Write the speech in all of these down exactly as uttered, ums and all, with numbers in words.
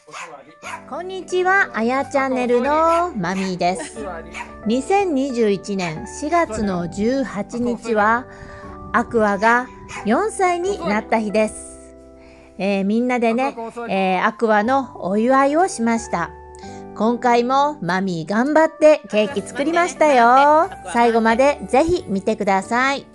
こんにちは、あやチャンネルのマミーです。にせんにじゅういちねんしがつのじゅうはちにちはアクアがよんさいになった日です。えー、みんなでね、えー、アクアのお祝いをしました。今回もマミー頑張ってケーキ作りましたよ。最後までぜひ見てください。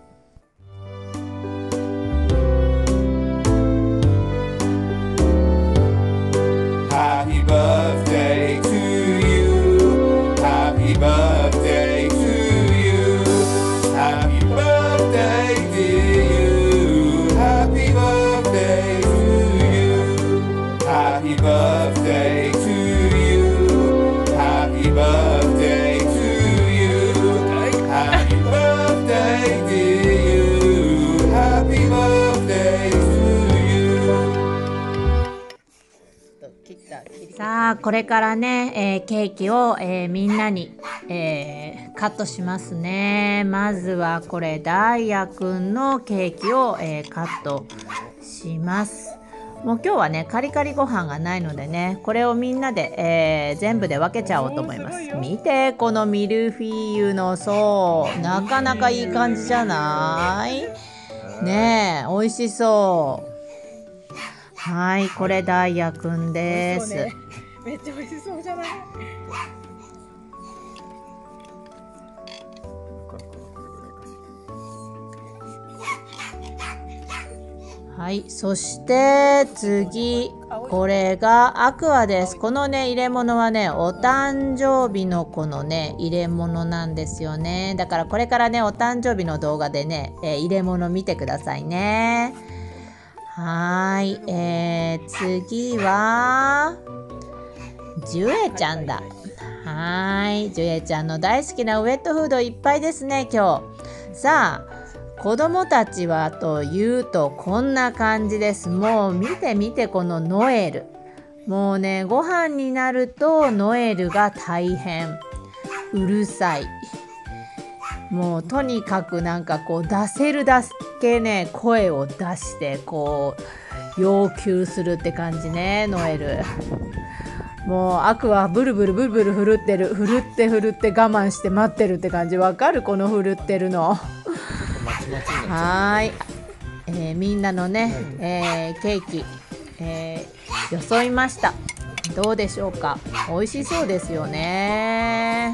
Happy birthday to you. Happy birthday to you. Happy birthday dear you. Happy birthday to you. Happy birthday to you. Happy birthday to you. Happy birthday dear you. Happy birthday to you. さあこれからね、えー、ケーキを、えー、みんなに、えー、カットしますね。まずはこれダイヤくんのケーキを、えー、カットします。もう今日はねカリカリご飯がないのでね、これをみんなで、えー、全部で分けちゃおうと思います。見てこのミルフィーユの層、なかなかいい感じじゃないねえ、美味しそう。はい、これダイヤくんです。 ね、めっちゃ美味しそうじゃない。 はい、そして次、これがアクアです。このね入れ物はねお誕生日のこのね入れ物なんですよね。だからこれからねお誕生日の動画でね、えー、入れ物見てくださいね。はーい、えー、次はジュエちゃんだ。はーい、ジュエちゃんの大好きなウェットフードいっぱいですね今日。さあ子供たちはというとこんな感じです。もう見て見てこのノエル。もうねご飯になるとノエルが大変うるさい。もうとにかくなんかこう出せるだけね声を出してこう要求するって感じねノエル。もうアクはブルブルブルブル振るってる、振るって振るって我慢して待ってるって感じ。わかるこの振るってるの。はーい、えー、みんなのね、えー、ケーキ、えー、よそいました。どうでしょうか。美味しそうですよね。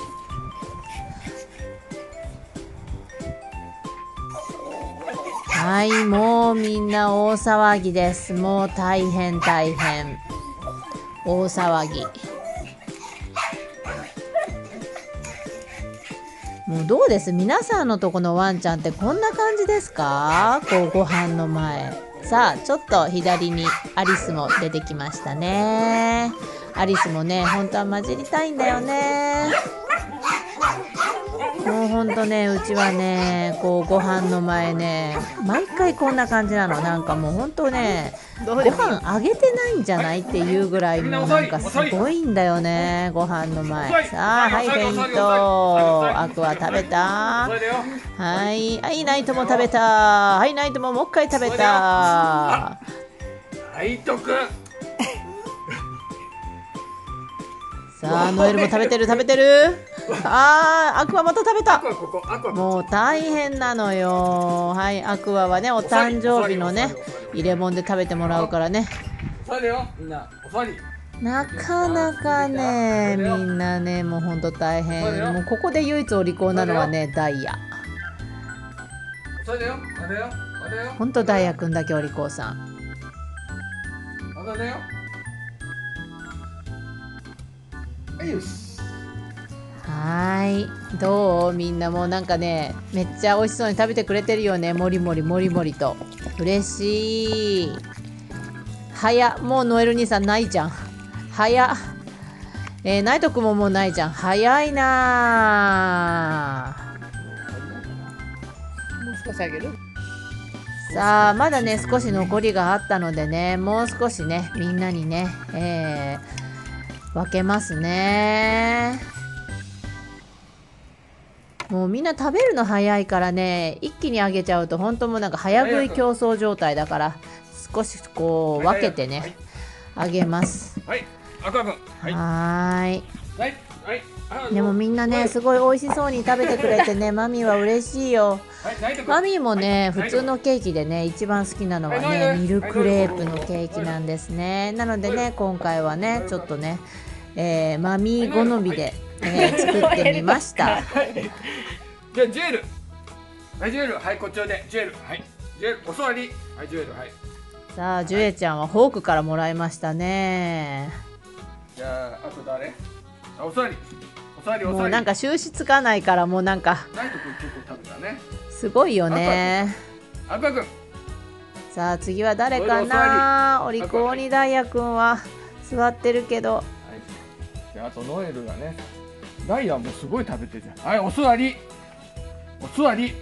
はい、もうみんな大騒ぎです。もう大変大変大騒ぎ。もうどうです、皆さんのとこのワンちゃんってこんな感じですか。こうご飯の前。さあちょっと左にアリスも出てきましたね。アリスもね本当は混じりたいんだよね。もうほんとねうちはねこうご飯の前ね毎回こんな感じなの。なんかもうほんとねご飯あげてないんじゃないっていうぐらいもうなんかすごいんだよねご飯の前。さあはいフェイント、アクは食べた。はいはいナイトも食べた。はいナイトももう一回食べた。 ナイトくんさあノエルも食べてる食べてる。あーアクアまた食べた。もう大変なのよ。はいアクアはねお誕生日のね入れ物で食べてもらうからね。なかなかねみんなねもうほんと大変。もうここで唯一お利口なのはねダイヤ。ほんとダイヤくんだけお利口さん。はい、どうみんなもうなんかねめっちゃ美味しそうに食べてくれてるよね。もりもりもりもりと嬉しい。早っ、もうノエル兄さんないじゃん。早っ、えー、ナイトくんももうないじゃん。早いなもう少しあげる。 さあまだね少し残りがあったのでねもう少しねみんなにね、えー、分けますね。もうみんな食べるの早いからね一気にあげちゃうと本当もうなんか早食い競争状態だから少しこう分けてねあげます。 はいアクア君はいはーい。 はいはいあでもみんなねすごい美味しそうに食べてくれてねマミーは嬉しいよ。 はいナイト君マミーもね、 はい普通のケーキでね一番好きなのはねミルクレープのケーキなんですね。なのでね今回はねちょっとね、えー、マミー好みで、えー作ってみました。 はいじゃあジュエルはいジュエルはいこっちおいでジュエルはいジュエルお座りはいジュエルはいさあジュエちゃんはフォークからもらいましたね。 じゃああと誰あお座りお座りお座りもうなんか収拾つかないからもうなんかナイト君結構食べたねすごいよね。 アクア君さあ次は誰かな。お利口にダイヤくんは座ってるけど。 はいじゃああとノエルがねダイヤもすごい食べてるじゃんはいお座りお座り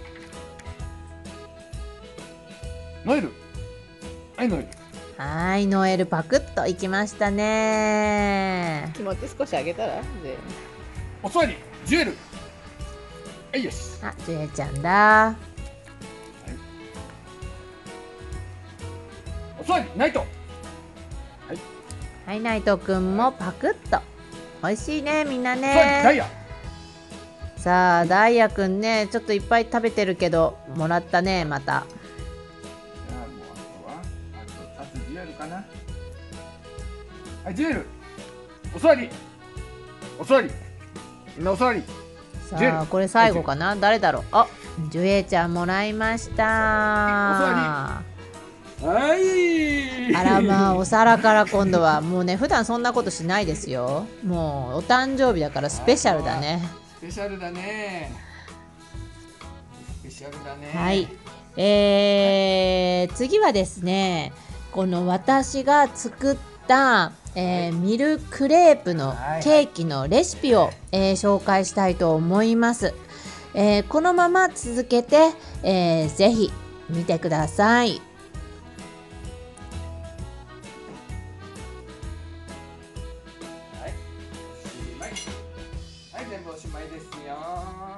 ノエルはいノエルはーいノエルパクッといきましたね。 気持ち少し上げたらでお座りジュエルはいよしあジュエちゃんだ。 お座りナイトはいナイトくんもパクッと。美味しいねみんなお座りダイね。 ヤさあダイヤくんねちょっといっぱい食べてるけどもらったねまた。 じゃあもうあとはあとあとジュエルかなはいジュエルお座りお座りみんなお座りジュエルさあこれ最後かな。誰だろう。あジュエちゃんもらいました。 はいあらまあお皿から今度はもうね普段そんなことしないですよ。もうお誕生日だからスペシャルだね。 スペシャルだねスペシャルだねはい、えー、次はですねこの私が作った、えーミルクレープのケーキのレシピを、えー紹介したいと思います。えーこのまま続けて、えーぜひ見てください。 はいおしまいはい全部おしまいですよ